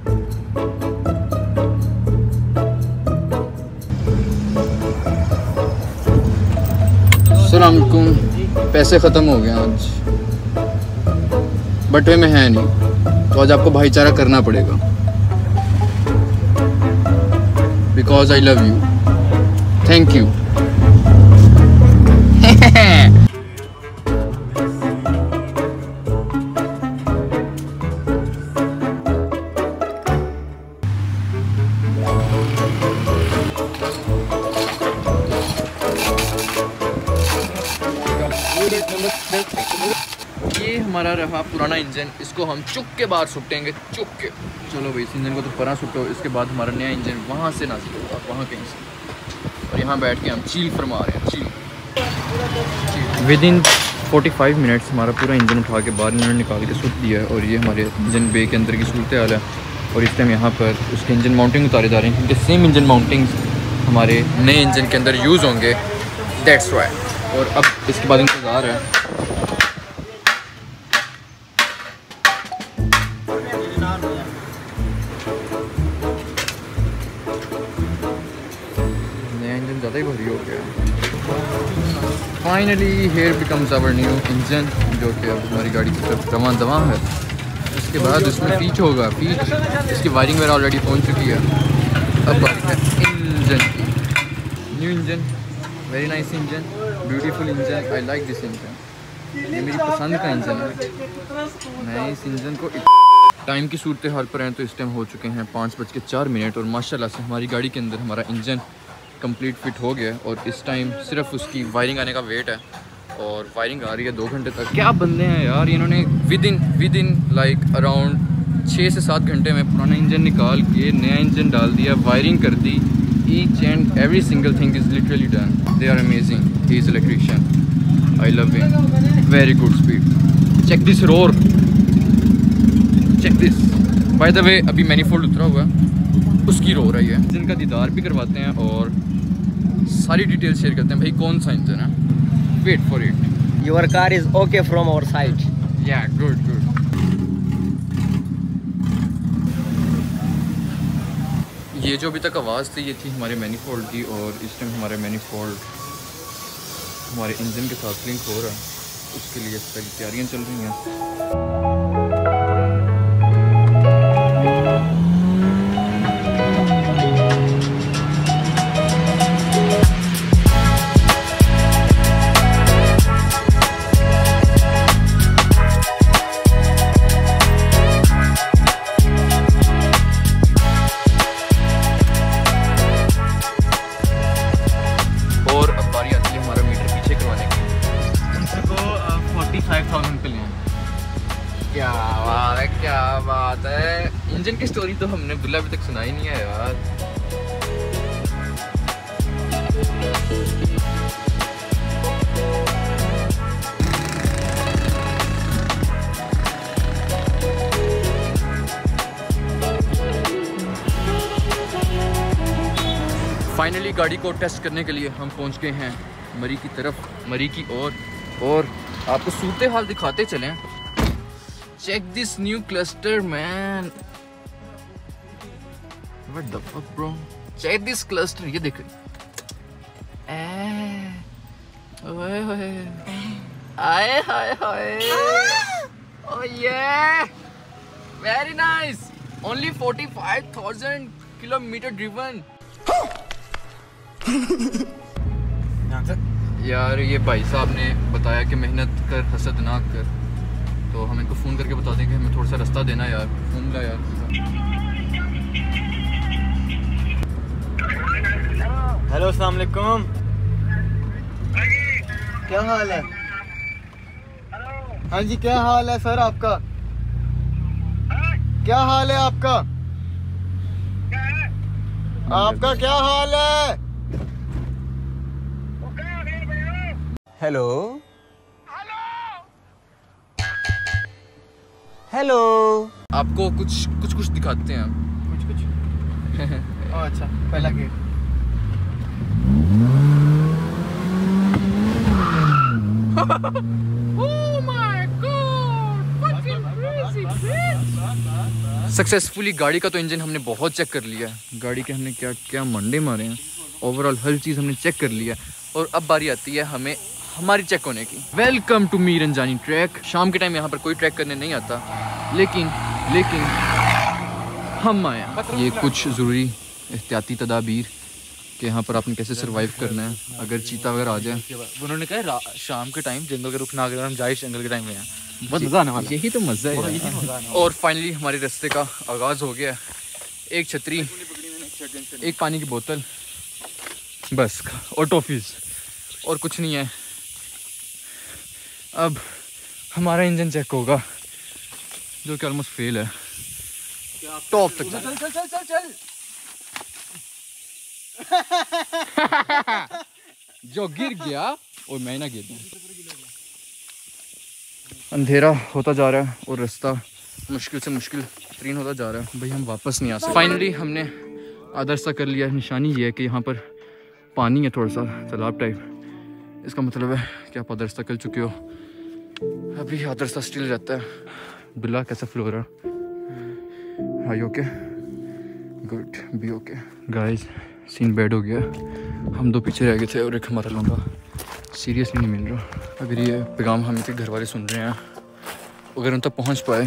अस्सलाम वालेकुम। पैसे ख़त्म हो गए आज, बटवे में है नहीं, तो आज आपको भाईचारा करना पड़ेगा। Because I love you. Thank you. ये हमारा रहा पुराना इंजन, इसको हम चुक के बाहर सुटेंगे, चुक के। चलो भाई, इस इंजन को तो परा सुटो, इसके बाद हमारा नया इंजन वहाँ से ना सुटो, वहाँ कहीं से। और यहाँ बैठ के हम चील फरमा रहे हैं, चील। विदिन 45 मिनट्स हमारा पूरा इंजन उठा के बाहर इन्होंने निकाल के सुट दिया है। और ये हमारे इंजन बे के अंदर की सूरत हाल है। और इस टाइम यहाँ पर उसके इंजन माउंटिंग उतारे जा रहे हैं, क्योंकि सेम इंजन माउंटिंग्स हमारे नए इंजन के अंदर यूज़ होंगे, दैट्स वाई। और अब इसके बाद इंतज़ार है। नया इंजन ज़्यादा ही भारी हो गया। Finally here becomes our new engine, जो कि अब हमारी गाड़ी की तरफ दवा है। इसके बाद इसमें फीच होगा, फीच इसकी वायरिंग वगैरह ऑलरेडी पहुंच चुकी है। अब इंजन की new engine, very nice engine, beautiful engine. I like this engine, ये मेरी पसंद का इंजन है। मैं इस इंजन को टाइम की सूरत हाल पर हैं तो इस टाइम हो चुके हैं 5:04 और माशाल्लाह से हमारी गाड़ी के अंदर हमारा इंजन कंप्लीट फिट हो गया। और इस टाइम सिर्फ उसकी वायरिंग आने का वेट है, और वायरिंग आ रही है 2 घंटे तक। क्या बंदे हैं यार, इन्होंने विद इन लाइक अराउंड 6 से 7 घंटे में पुराना इंजन निकाल के नया इंजन डाल दिया, वायरिंग कर दी। Each and every single thing is literally done. They are amazing. He is electrician. I love him. Very good speed. Check this roar. Check this. By the way, अभी manifold उतरा हुआ है, उसकी roar है ये। Engine का दीदार भी करवाते हैं और सारी डिटेल शेयर करते हैं। भाई कौन सा इंजन है? Wait for it. Your car is okay from our side. Yeah, good. ये जो अभी तक आवाज़ थी, ये थी हमारे मैनीफोल्ड की। और इस टाइम हमारे मैनीफोल्ड हमारे इंजन के साथ लिंक हो रहा है, उसके लिए सारी तैयारियां चल रही हैं। क्या बात है। इंजन की स्टोरी तो हमने बिल्ला अभी तक सुनाई नहीं है यार। फाइनली गाड़ी को टेस्ट करने के लिए हम पहुंच गए हैं मरी की तरफ, मरी की ओर। और आपको सूरत हाल दिखाते चलें। Check this new cluster, man. What the fuck, bro? Check this cluster. ये देखो। ओए ओए। आए हाय हाय। Oh yeah. Very nice. Only 45,000 kilometer driven. यार ये भाई साहब ने बताया कि मेहनत कर हसद ना कर, तो हम इनको फ़ोन करके बता दें कि हमें थोड़ा सा रास्ता देना यार। फ़ोन ला यार। हेलो, अस्सलाम वालेकुम। क्या हाल है? हाँ जी, क्या हाल है सर आपका? क्या हाल है आपका? आपका क्या हाल है? Hello hello. आपको कुछ दिखाते हैं। कुछ अच्छा, पहला gate. Oh my God! Fucking crazy, bitch! Successfully गाड़ी का तो इंजन हमने बहुत चेक कर लिया है। गाड़ी के हमने क्या क्या मंडे मारे हैं, ओवरऑल हर चीज़ हमने चेक कर लिया। और अब बारी आती है हमें हमारी चेक होने की। वेलकम टू मीरन जानी ट्रैक। शाम के टाइम यहाँ पर कोई ट्रैक करने नहीं आता, लेकिन हम आए। ये कुछ ज़रूरी एहतियाती तदाबीर कि यहाँ पर आपने कैसे सरवाइव करना है अगर चीता वगैरह आ जाए। उन्होंने कहा शाम के टाइम जंगल के रुकना, अगर हम जाए जंगल के टाइम में बहुत मज़ा आने वाला। यही तो मज़ा है। और फाइनली हमारे रास्ते का आगाज़ हो गया। एक छतरी, एक पानी की बोतल बस और टॉफ़ीज़ और कुछ नहीं है। अब हमारा इंजन चेक होगा जो कि ऑलमोस्ट फेल है। टॉप तक चल जो गिर गया और मैं ना गिर गया। अंधेरा होता जा रहा है और रास्ता मुश्किल से मुश्किल तरीन होता जा रहा है। भाई हम वापस नहीं आ सकते। फाइनली हमने आधा रास्ता कर लिया। निशानी ये है कि यहाँ पर पानी है, थोड़ा सा तालाब टाइप। इसका मतलब है कि आप आधा रास्ता कर चुके हो। अभी आधा रास्ता स्टिल रहता है। बिल्ला कैसा फ्लो रहा? I okay, good, be okay. Guys scene bad हो गया। हम दो पीछे रह गए थे और एक हमारा लौंडा सीरियसली नहीं मिल रहा। अगर ये पैगाम हमें घर वाले सुन रहे हैं, अगर उन तक पहुँच पाए,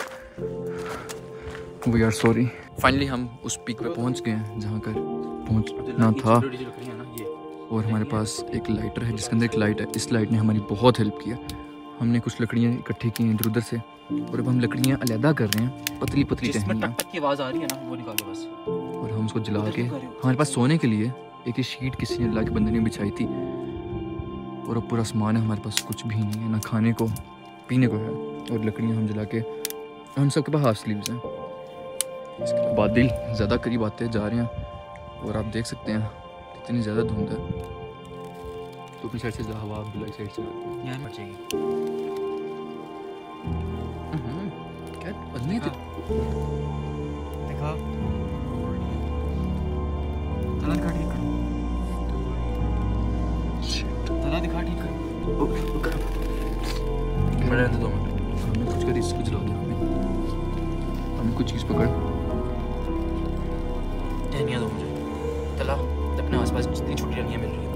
वी आर सॉरी। फाइनली हम उस पीक पे पहुँच गए हैं जहाँ कर पहुँचना था। और हमारे पास एक लाइटर है जिसके अंदर एक लाइट है। इस लाइट ने हमारी बहुत हेल्प किया। हमने कुछ लकड़ियाँ इकट्ठी की हैं इधर उधर से और अब हम लकड़ियाँ अलहदा कर रहे हैं, पतली पतली टहनियाँ। टक की आवाज़ आ रही है ना, वो निकालो बस। और हम उसको जला के, हमारे पास सोने के लिए एक ही शीट किसी ने अल्लाह के बंदे ने बिछाई थी। और अब पूरा सामान है हमारे पास, कुछ भी नहीं है, ना खाने को पीने को है। और लकड़ियाँ हम जला के, हम सबके पास हाफ स्लीव्स हैं। इसके बादल ज़्यादा करीब आते जा रहे हैं और आप देख सकते हैं कितनी ज़्यादा धुंध है। तो अपनी साइड से हवा ब्लैक साइड से यार मर जाएगी। क्या बदली देखा तला दिखा, ठीक कर तला दिखा, ठीक कर। बड़े दो मिनट, हमें कुछ कर इसको जला दे। हमें कुछ चीज़ पकड़, टहनियाँ दो मुझे। तला अपने आसपास जितनी छोटी टहनियाँ मिल रही है।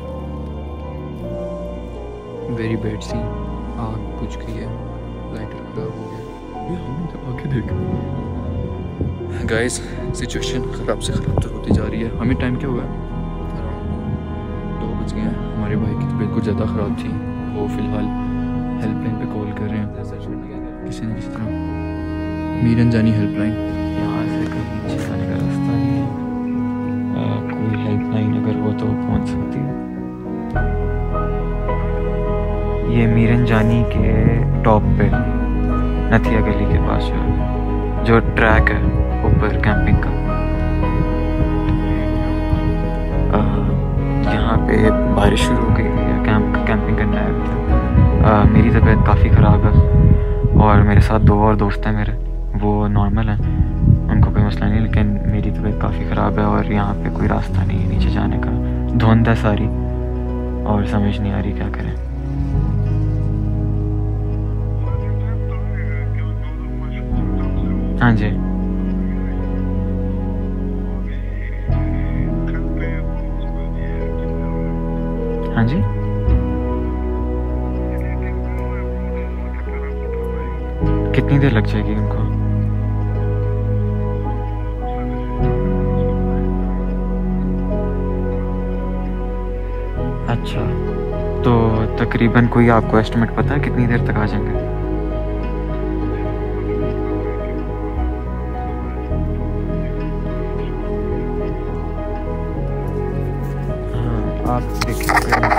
Very bad scene. आग बुझ गई है, लाइटर खराब हो गया। ये हमने तो आगे देखा। गाइस सिचुएशन ख़राब से ख़राब तो होती जा रही है। हमें टाइम क्या हुआ है? 2 बज गए हैं। हमारे भाई की तबीयत कुछ ज़्यादा ख़राब थी, वो फ़िलहाल हेल्पलाइन पे कॉल कर रहे हैं किसी न किसी तरह। मीरन जानी हेल्पलाइन। यहाँ से कहीं नीचे जाने का रास्ता नहीं है। कोई हेल्पलाइन अगर हो तो पहुँच सकती है। ये मीरन जानी के टॉप पे नथिया गली के पास जो ट्रैक है ऊपर कैंपिंग का, यहाँ पे बारिश शुरू हो गई है। कैंपिंग करना है। मेरी तबीयत काफ़ी ख़राब है और मेरे साथ 2 और दोस्त हैं मेरे, वो नॉर्मल हैं, उनको कोई मसला नहीं, लेकिन मेरी तबीयत काफ़ी ख़राब है और यहाँ पे कोई रास्ता नहीं है नीचे जाने का। धुंध है सारी और समझ नहीं आ रही क्या करें। हाँ जी, हाँ जी, कितनी देर लग जाएगी उनको? अच्छा, तो तकरीबन कोई आपको एस्टिमेट पता है कितनी देर तक आ जाएंगे? आप देखिए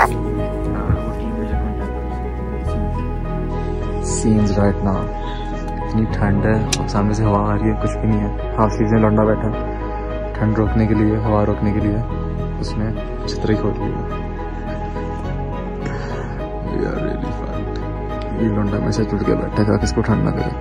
सीन्स राइट नाउ। इतनी ठंड है और सामने से हवा आ रही है, कुछ भी नहीं है। हाफ स्लीव में लौंडा बैठा, ठंड रोकने के लिए, हवा रोकने के लिए उसने छतरी खोल ली है। यार रियली फन। ये लौंडा में से जुड़ के बैठा था, किसको ठंड ना करे।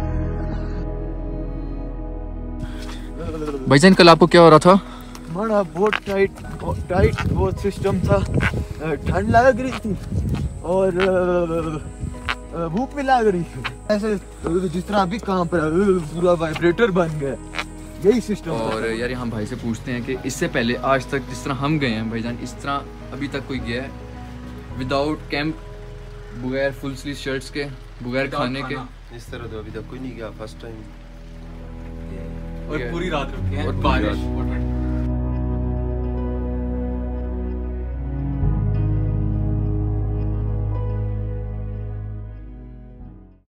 भाईजान कल आपको क्या हो रहा था? हमारा बहुत टाइट वो सिस्टम था, ठंड लग रही थी और भूख भी लग रही है ऐसे जिस तरह अभी काम पर पूरा वाइब्रेटर बन गया, यही सिस्टम। और यार यहाँ भाई से पूछते हैं कि इससे पहले आज तक जिस तरह हम गए हैं भाईजान, इस तरह अभी तक कोई गया है विदाउट कैंप, बगैर फुल स्लीव शर्ट्स के, बगैर खाने के? इस तरह तो अभी तक कोई नहीं गया, फर्स्ट टाइम। और पूरी रात रुके हैं, और बारिश